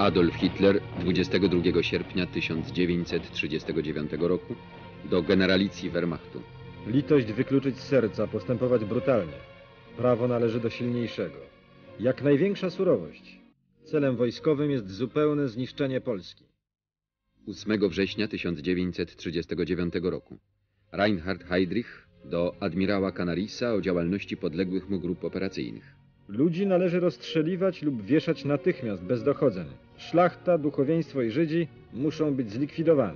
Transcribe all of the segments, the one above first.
Adolf Hitler 22 sierpnia 1939 roku do generalicji Wehrmachtu. Litość wykluczyć z serca, postępować brutalnie. Prawo należy do silniejszego. Jak największa surowość. Celem wojskowym jest zupełne zniszczenie Polski. 8 września 1939 roku. Reinhard Heydrich do admirała Canarisa o działalności podległych mu grup operacyjnych. Ludzi należy rozstrzeliwać lub wieszać natychmiast, bez dochodzeń. Szlachta, duchowieństwo i Żydzi muszą być zlikwidowani.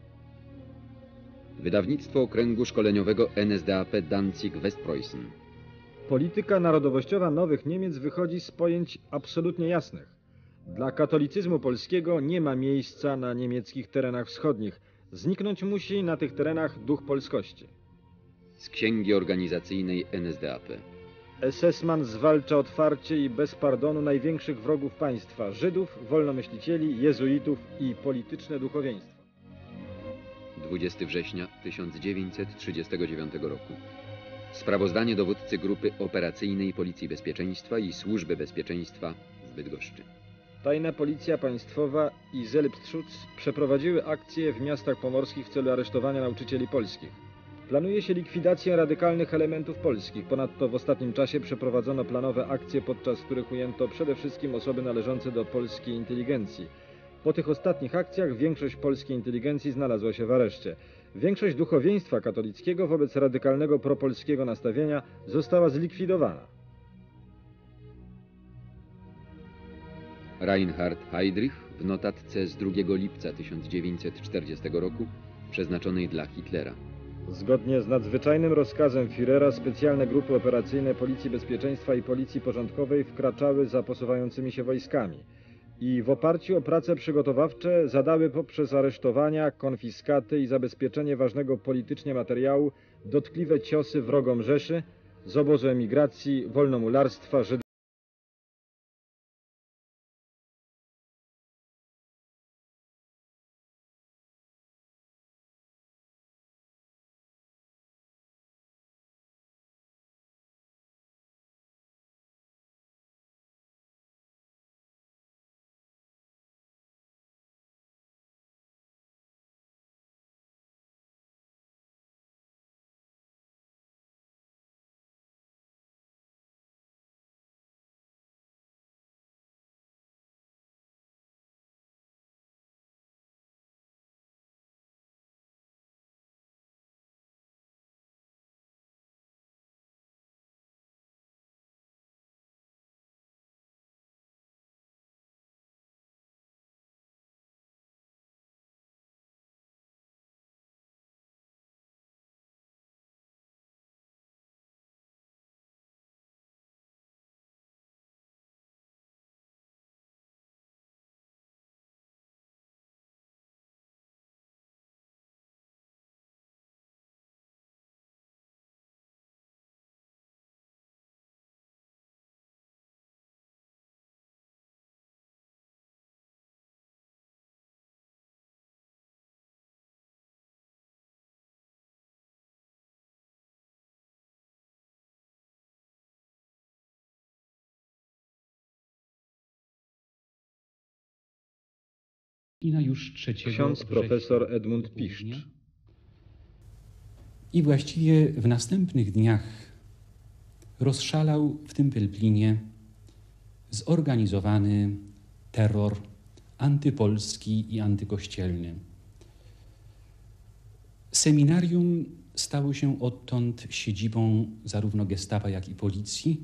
Wydawnictwo Okręgu Szkoleniowego NSDAP Danzig-Westpreußen. Polityka narodowościowa nowych Niemiec wychodzi z pojęć absolutnie jasnych. Dla katolicyzmu polskiego nie ma miejsca na niemieckich terenach wschodnich. Zniknąć musi na tych terenach duch polskości. Z księgi organizacyjnej NSDAP. SS-man zwalcza otwarcie i bez pardonu największych wrogów państwa: Żydów, wolnomyślicieli, jezuitów i polityczne duchowieństwo. 20 września 1939 roku. Sprawozdanie dowódcy grupy operacyjnej Policji Bezpieczeństwa i Służby Bezpieczeństwa w Bydgoszczy. Tajna Policja Państwowa i Selbstschutz przeprowadziły akcje w miastach pomorskich w celu aresztowania nauczycieli polskich. Planuje się likwidację radykalnych elementów polskich. Ponadto w ostatnim czasie przeprowadzono planowe akcje, podczas których ujęto przede wszystkim osoby należące do polskiej inteligencji. Po tych ostatnich akcjach większość polskiej inteligencji znalazła się w areszcie. Większość duchowieństwa katolickiego wobec radykalnego propolskiego nastawienia została zlikwidowana. Reinhard Heydrich w notatce z 2 lipca 1940 roku przeznaczonej dla Hitlera. Zgodnie z nadzwyczajnym rozkazem Führera specjalne grupy operacyjne Policji Bezpieczeństwa i Policji Porządkowej wkraczały za posuwającymi się wojskami i w oparciu o prace przygotowawcze zadały poprzez aresztowania, konfiskaty i zabezpieczenie ważnego politycznie materiału dotkliwe ciosy wrogom Rzeszy z obozu emigracji, wolnomularstwa, Żydów. Już 3 Ksiądz profesor Edmund Piszcz. I właściwie w następnych dniach rozszalał w tym Pelplinie zorganizowany terror antypolski i antykościelny. Seminarium stało się odtąd siedzibą zarówno gestapa, jak i policji,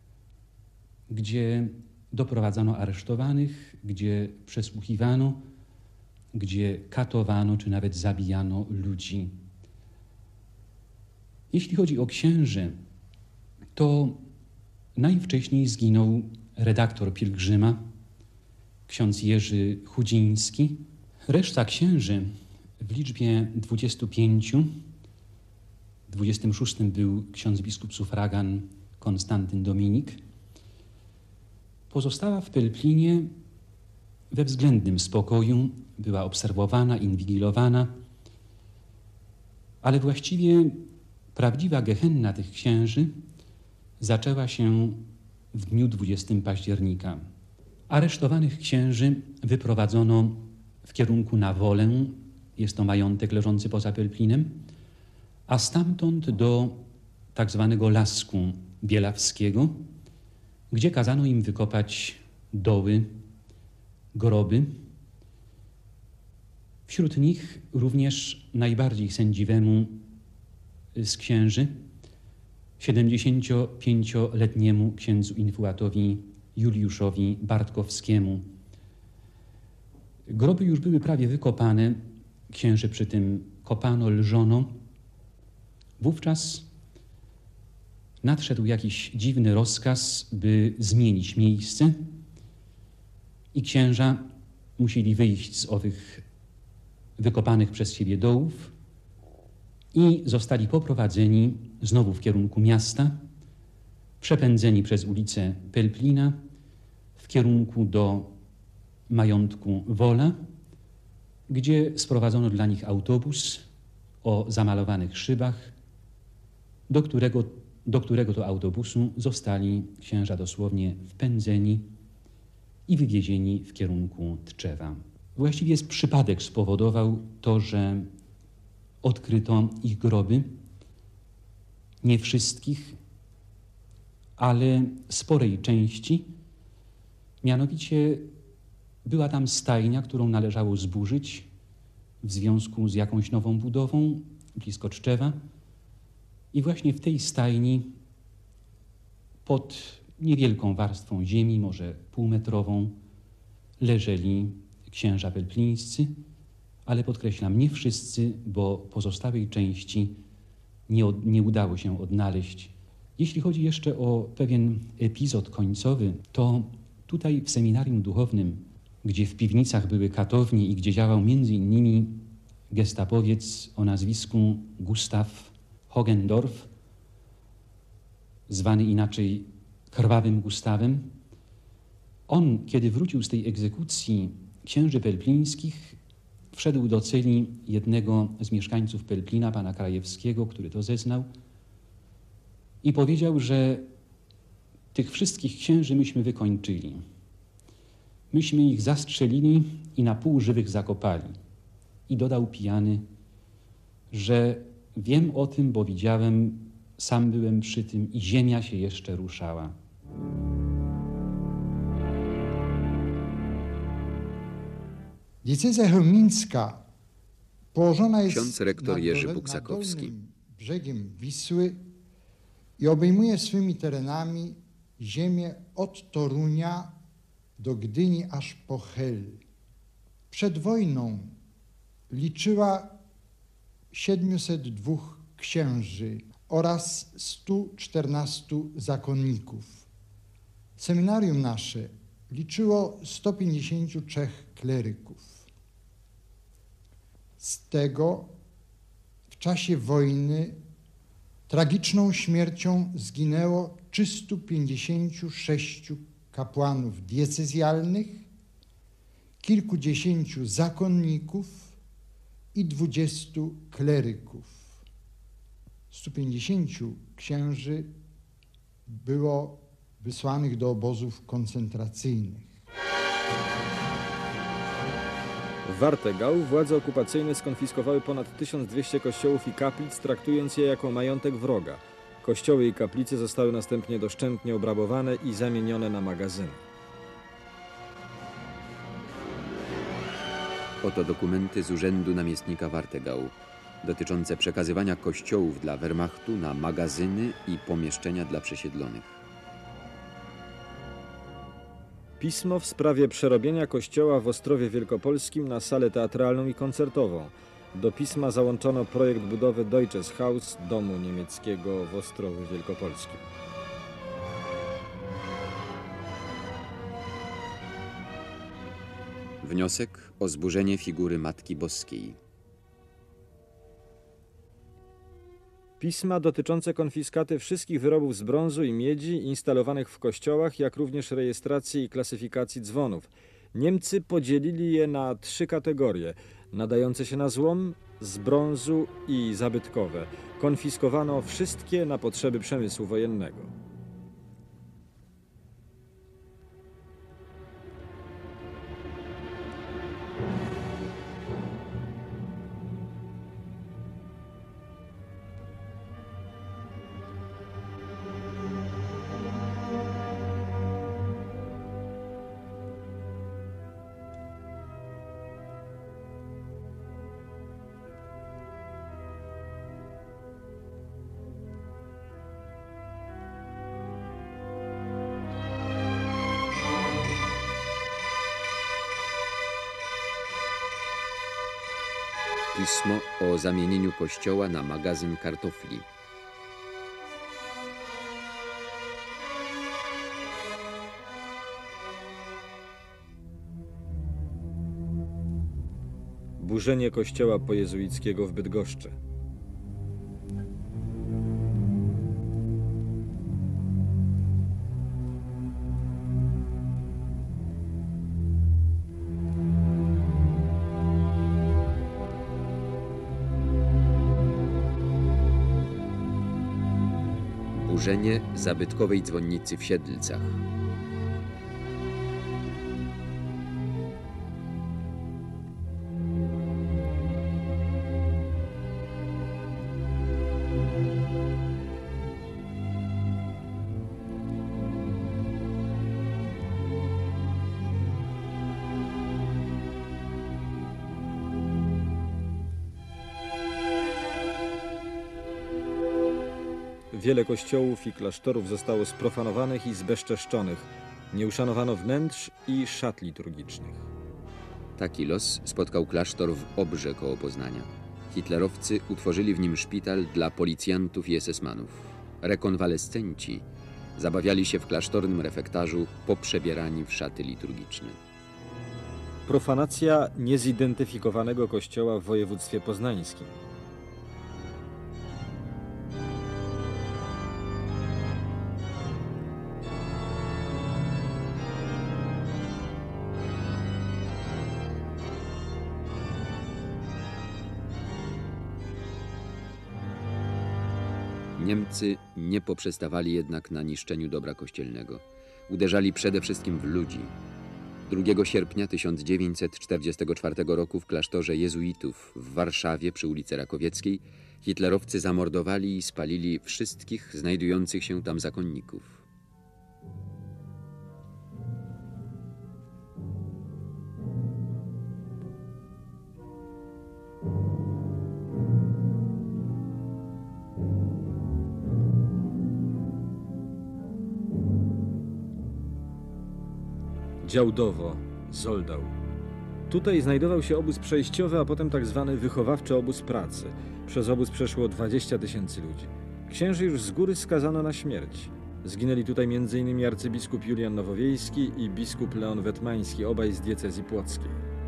gdzie doprowadzano aresztowanych, gdzie przesłuchiwano, gdzie katowano czy nawet zabijano ludzi. Jeśli chodzi o księży, to najwcześniej zginął redaktor Pielgrzyma, ksiądz Jerzy Chudziński. Reszta księży w liczbie 25, 26 był ksiądz biskup sufragan Konstantyn Dominik, pozostała w Pelplinie we względnym spokoju, była obserwowana, inwigilowana, ale właściwie prawdziwa gehenna tych księży zaczęła się w dniu 20 października. Aresztowanych księży wyprowadzono w kierunku na Wolę, jest to majątek leżący poza Pelplinem, a stamtąd do tak zwanego Lasku Bielawskiego, gdzie kazano im wykopać doły, groby. Wśród nich również najbardziej sędziwemu z księży, 75-letniemu księdzu infuatowi Juliuszowi Bartkowskiemu. Groby już były prawie wykopane, księży przy tym kopano, lżono. Wówczas nadszedł jakiś dziwny rozkaz, by zmienić miejsce i księża musieli wyjść z owych wykopanych przez siebie dołów i zostali poprowadzeni znowu w kierunku miasta, przepędzeni przez ulicę Pelplina w kierunku do majątku Wola, gdzie sprowadzono dla nich autobus o zamalowanych szybach, do którego to autobusu zostali księża dosłownie wpędzeni i wywiezieni w kierunku Tczewa. Właściwie przypadek spowodował to, że odkryto ich groby, nie wszystkich, ale sporej części. Mianowicie była tam stajnia, którą należało zburzyć w związku z jakąś nową budową blisko Tczewa. I właśnie w tej stajni pod niewielką warstwą ziemi, może półmetrową, leżeli księża pelplińscy, ale podkreślam, nie wszyscy, bo pozostałej części nie udało się odnaleźć. Jeśli chodzi jeszcze o pewien epizod końcowy, to tutaj w seminarium duchownym, gdzie w piwnicach były katownie i gdzie działał między innymi gestapowiec o nazwisku Gustav Hogendorf, zwany inaczej Krwawym Gustawem, on, kiedy wrócił z tej egzekucji księży pelplińskich, wszedł do celi jednego z mieszkańców Pelplina, pana Krajewskiego, który to zeznał, i powiedział, że tych wszystkich księży myśmy wykończyli. Myśmy ich zastrzelili i na pół żywych zakopali. I dodał pijany, że wiem o tym, bo widziałem, sam byłem przy tym i ziemia się jeszcze ruszała. Diecezja chełmińska położona jest Ksiądz rektor Jerzy nad Buksakowski. dolnym brzegiem Wisły i obejmuje swymi terenami ziemię od Torunia do Gdyni aż po Hel. Przed wojną liczyła 702 księży oraz 114 zakonników. Seminarium nasze liczyło 153 kleryków. Z tego w czasie wojny tragiczną śmiercią zginęło 356 kapłanów diecezjalnych, kilkudziesięciu zakonników i 20 kleryków. 150 księży było wysłanych do obozów koncentracyjnych. W Wartegau władze okupacyjne skonfiskowały ponad 1200 kościołów i kaplic, traktując je jako majątek wroga. Kościoły i kaplice zostały następnie doszczętnie obrabowane i zamienione na magazyny. Oto dokumenty z urzędu namiestnika Wartegau dotyczące przekazywania kościołów dla Wehrmachtu na magazyny i pomieszczenia dla przesiedlonych. Pismo w sprawie przerobienia kościoła w Ostrowie Wielkopolskim na salę teatralną i koncertową. Do pisma załączono projekt budowy Deutsches Haus, domu niemieckiego w Ostrowie Wielkopolskim. Wniosek o zburzenie figury Matki Boskiej. Pisma dotyczące konfiskaty wszystkich wyrobów z brązu i miedzi instalowanych w kościołach, jak również rejestracji i klasyfikacji dzwonów. Niemcy podzielili je na 3 kategorie: nadające się na złom, z brązu i zabytkowe. Konfiskowano wszystkie na potrzeby przemysłu wojennego. pismo o zamienieniu kościoła na magazyn kartofli. Burzenie kościoła pojezuickiego w Bydgoszczy. Burzenie zabytkowej dzwonnicy w Siedlcach. Wiele kościołów i klasztorów zostało sprofanowanych i zbezczeszczonych. Nie uszanowano wnętrz i szat liturgicznych. Taki los spotkał klasztor w Obrze koło Poznania. Hitlerowcy utworzyli w nim szpital dla policjantów i esesmanów. Rekonwalescenci zabawiali się w klasztornym refektarzu poprzebierani w szaty liturgiczne. Profanacja niezidentyfikowanego kościoła w województwie poznańskim. Niemcy nie poprzestawali jednak na niszczeniu dobra kościelnego. Uderzali przede wszystkim w ludzi. 2 sierpnia 1944 roku w klasztorze jezuitów w Warszawie przy ulicy Rakowieckiej hitlerowcy zamordowali i spalili wszystkich znajdujących się tam zakonników. Działdowo, Zoldau. Tutaj znajdował się obóz przejściowy, a potem tak zwany wychowawczy obóz pracy. Przez obóz przeszło 20 000 ludzi. Księży już z góry skazano na śmierć. Zginęli tutaj m.in. arcybiskup Julian Nowowiejski i biskup Leon Wetmański, obaj z diecezji płockiej.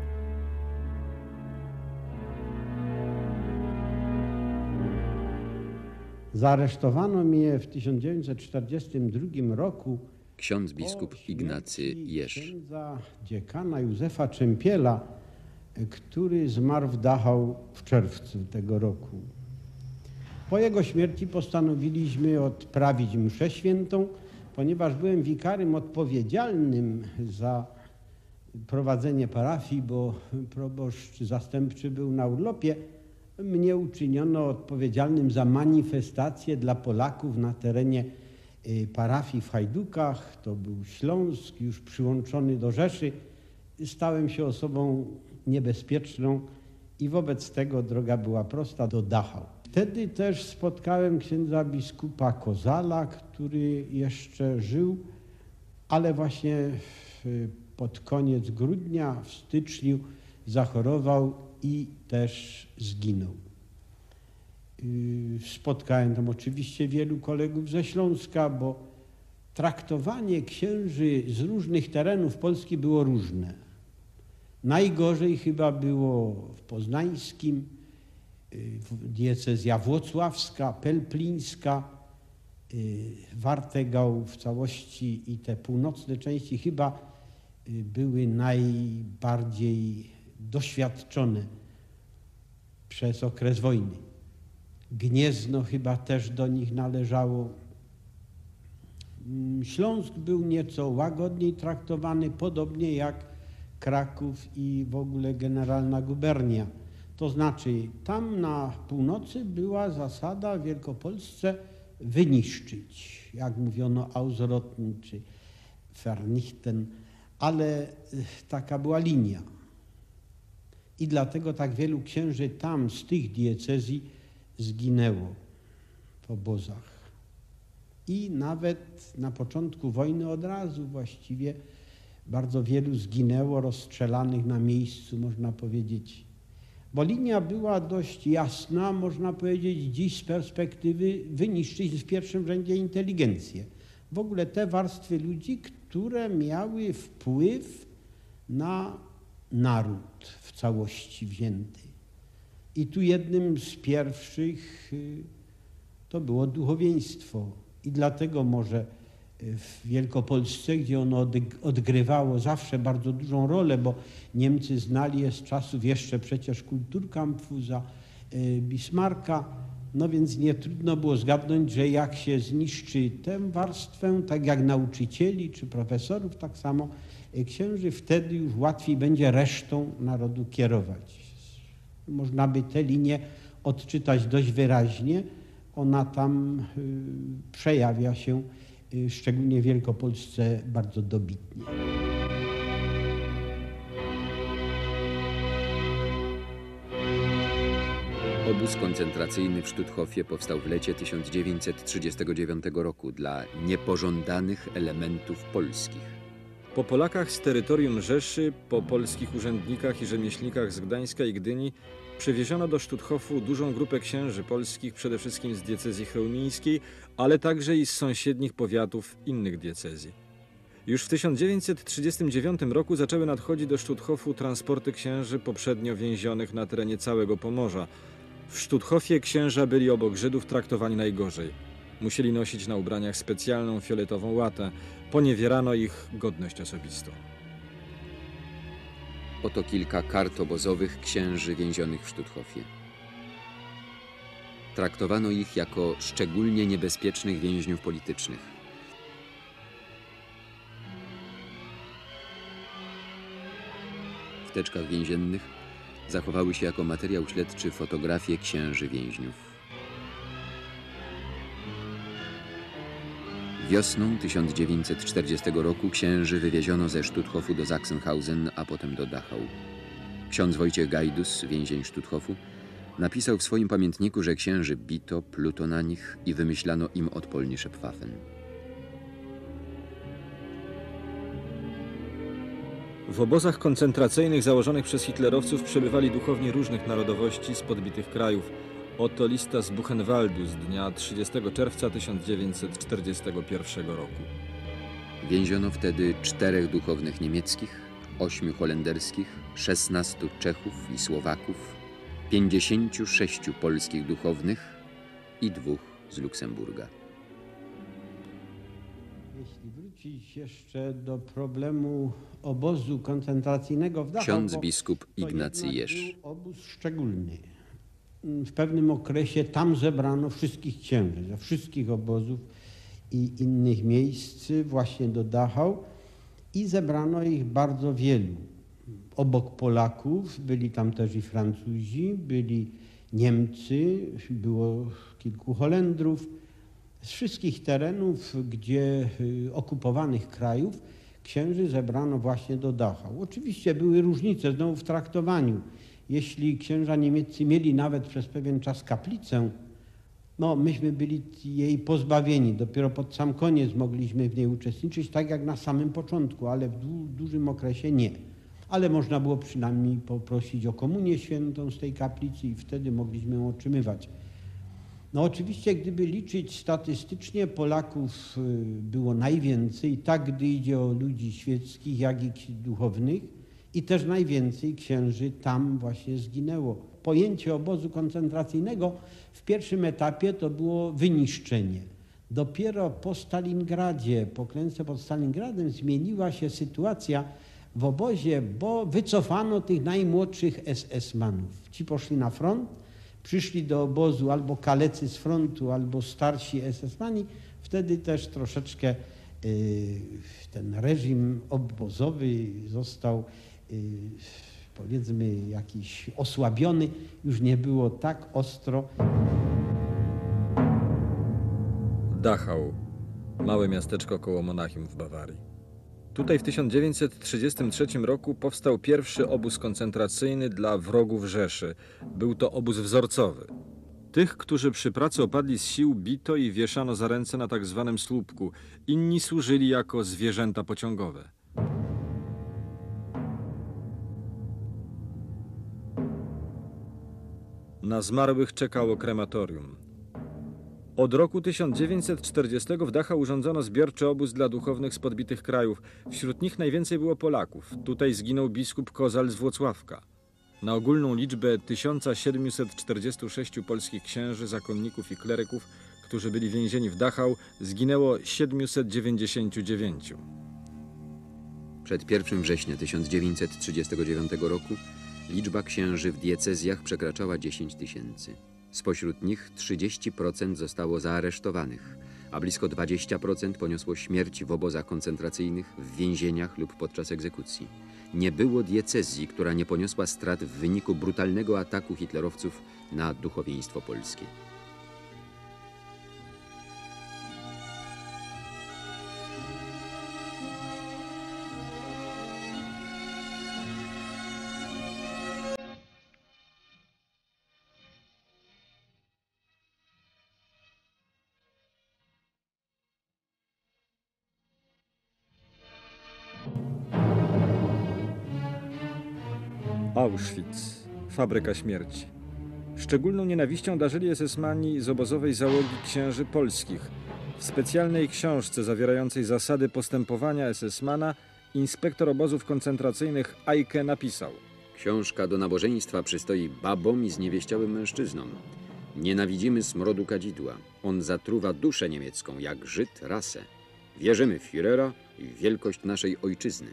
Zaaresztowano mnie w 1942 roku Ksiądz biskup Ignacy Jerz. księdza dziekana Józefa Czempiela, który zmarł w Dachau w czerwcu tego roku. Po jego śmierci postanowiliśmy odprawić mszę świętą, ponieważ byłem wikarym odpowiedzialnym za prowadzenie parafii, bo proboszcz zastępczy był na urlopie. Mnie uczyniono odpowiedzialnym za manifestację dla Polaków na terenie parafii w Hajdukach. To był Śląsk, już przyłączony do Rzeszy. Stałem się osobą niebezpieczną i wobec tego droga była prosta do Dachau. Wtedy też spotkałem księdza biskupa Kozala, który jeszcze żył, ale właśnie pod koniec grudnia, w styczniu zachorował i też zginął. Spotkałem tam oczywiście wielu kolegów ze Śląska, bo traktowanie księży z różnych terenów Polski było różne. Najgorzej chyba było w poznańskim, diecezja włocławska, pelplińska, Wartegał w całości i te północne części chyba były najbardziej doświadczone przez okres wojny. Gniezno chyba też do nich należało. Śląsk był nieco łagodniej traktowany, podobnie jak Kraków i w ogóle generalna gubernia. To znaczy tam na północy była zasada w Wielkopolsce wyniszczyć, jak mówiono ausrotten czy vernichten, ale taka była linia. I dlatego tak wielu księży tam z tych diecezji zginęło w obozach. I nawet na początku wojny od razu właściwie bardzo wielu zginęło, rozstrzelanych na miejscu, można powiedzieć. Bo linia była dość jasna, można powiedzieć dziś z perspektywy wyniszczyć w pierwszym rzędzie inteligencję. W ogóle te warstwy ludzi, które miały wpływ na naród w całości wzięty. I tu jednym z pierwszych to było duchowieństwo. I dlatego może w Wielkopolsce, gdzie ono odgrywało zawsze bardzo dużą rolę, bo Niemcy znali je z czasów jeszcze przecież Kulturkampfu za Bismarcka, no więc nie trudno było zgadnąć, że jak się zniszczy tę warstwę, tak jak nauczycieli czy profesorów, tak samo księży, wtedy już łatwiej będzie resztą narodu kierować. Można by tę linię odczytać dość wyraźnie. Ona tam przejawia się szczególnie w Wielkopolsce bardzo dobitnie. Obóz koncentracyjny w Sztuthofie powstał w lecie 1939 roku dla niepożądanych elementów polskich. Po Polakach z terytorium Rzeszy, po polskich urzędnikach i rzemieślnikach z Gdańska i Gdyni przywieziono do Sztuthofu dużą grupę księży polskich, przede wszystkim z diecezji chełmińskiej, ale także i z sąsiednich powiatów innych diecezji. Już w 1939 roku zaczęły nadchodzić do Sztuthofu transporty księży poprzednio więzionych na terenie całego Pomorza. W Sztuthofie księża byli obok Żydów traktowani najgorzej. Musieli nosić na ubraniach specjalną fioletową łatę. Poniewierano ich godność osobistą. Oto kilka kart obozowych księży więzionych w Sztuthofie. Traktowano ich jako szczególnie niebezpiecznych więźniów politycznych. W teczkach więziennych zachowały się jako materiał śledczy fotografie księży więźniów. Wiosną 1940 roku księży wywieziono ze Sztuthofu do Sachsenhausen, a potem do Dachau. Ksiądz Wojciech Gajdus, więzień Sztuthofu, napisał w swoim pamiętniku, że księży bito, pluto na nich i wymyślano im od polnische Pfaffen. W obozach koncentracyjnych założonych przez hitlerowców przebywali duchowni różnych narodowości z podbitych krajów. Oto lista z Buchenwaldu z dnia 30 czerwca 1941 roku. Więziono wtedy 4 duchownych niemieckich, 8 holenderskich, 16 Czechów i Słowaków, 56 polskich duchownych i 2 z Luksemburga. Jeśli wrócić jeszcze do problemu obozu koncentracyjnego w Dachau, Ksiądz biskup to Ignacy jednak Jerz. był obóz szczególny. W pewnym okresie tam zebrano wszystkich księży ze wszystkich obozów i innych miejsc właśnie do Dachau i zebrano ich bardzo wielu. Obok Polaków byli tam też i Francuzi, byli Niemcy, było kilku Holendrów. Z wszystkich terenów, gdzie okupowanych krajów, księży zebrano właśnie do Dachau. Oczywiście były różnice znowu w traktowaniu. Jeśli księża niemieccy mieli nawet przez pewien czas kaplicę, no myśmy byli jej pozbawieni. Dopiero pod sam koniec mogliśmy w niej uczestniczyć, tak jak na samym początku, ale w dużym okresie nie. Ale można było przynajmniej poprosić o komunię świętą z tej kaplicy i wtedy mogliśmy ją otrzymywać. No oczywiście, gdyby liczyć statystycznie, Polaków było najwięcej, tak gdy idzie o ludzi świeckich, jak i duchownych, i też najwięcej księży tam właśnie zginęło. Pojęcie obozu koncentracyjnego w pierwszym etapie to było wyniszczenie. Dopiero po Stalingradzie, po klęsce pod Stalingradem zmieniła się sytuacja w obozie, bo wycofano tych najmłodszych SS-manów. Ci poszli na front, przyszli do obozu albo kalecy z frontu, albo starsi SS-mani. Wtedy też troszeczkę ten reżim obozowy został powiedzmy jakiś osłabiony, już nie było tak ostro. Dachau, małe miasteczko koło Monachium w Bawarii. Tutaj w 1933 roku powstał pierwszy obóz koncentracyjny dla wrogów Rzeszy. Był to obóz wzorcowy. Tych, którzy przy pracy opadli z sił, bito i wieszano za ręce na tak zwanym słupku. Inni służyli jako zwierzęta pociągowe. Na zmarłych czekało krematorium. Od roku 1940 w Dachau urządzono zbiorczy obóz dla duchownych z podbitych krajów. Wśród nich najwięcej było Polaków. Tutaj zginął biskup Kozal z Włocławka. Na ogólną liczbę 1746 polskich księży, zakonników i kleryków, którzy byli więzieni w Dachau, zginęło 799. Przed 1 września 1939 roku liczba księży w diecezjach przekraczała 10 000. Spośród nich 30% zostało zaaresztowanych, a blisko 20% poniosło śmierć w obozach koncentracyjnych, w więzieniach lub podczas egzekucji. Nie było diecezji, która nie poniosła strat w wyniku brutalnego ataku hitlerowców na duchowieństwo polskie. Auschwitz, fabryka śmierci. Szczególną nienawiścią darzyli esesmani z obozowej załogi księży polskich. W specjalnej książce zawierającej zasady postępowania esesmana inspektor obozów koncentracyjnych Eicke napisał: Książka do nabożeństwa przystoi babom i zniewieściałym mężczyznom. Nienawidzimy smrodu kadzidła. On zatruwa duszę niemiecką, jak Żyd rasę. Wierzymy w Führera i w wielkość naszej ojczyzny.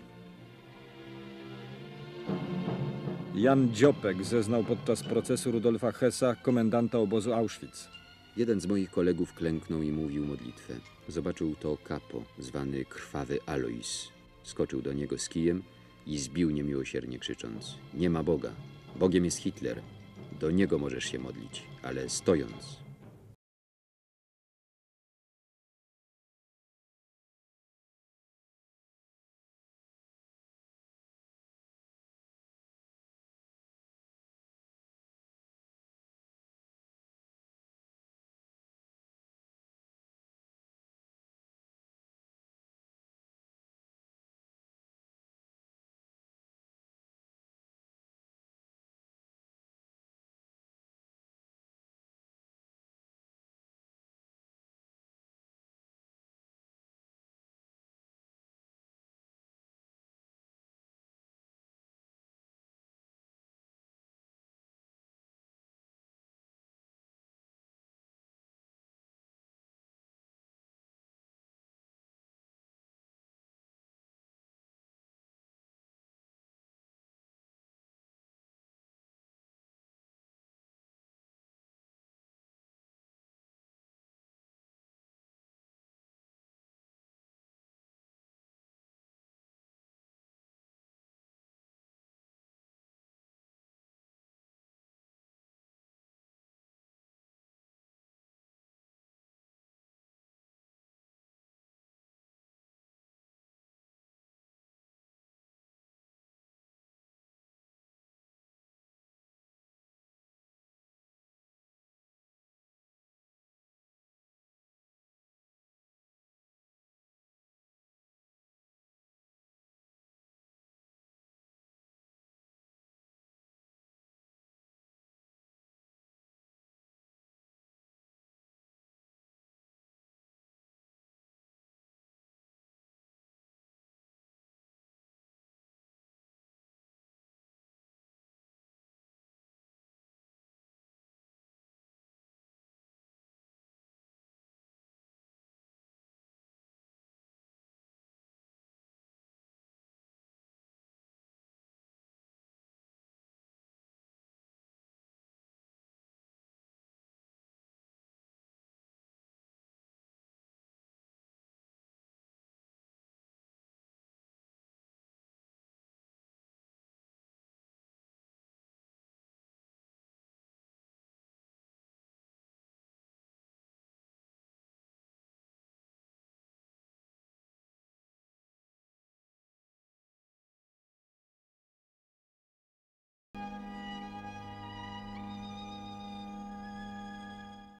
Jan Dziopek zeznał podczas procesu Rudolfa Hessa, komendanta obozu Auschwitz. Jeden z moich kolegów klęknął i mówił modlitwę. Zobaczył to kapo, zwany Krwawy Alois. Skoczył do niego z kijem i zbił niemiłosiernie, krzycząc: nie ma Boga. Bogiem jest Hitler. Do niego możesz się modlić, ale stojąc.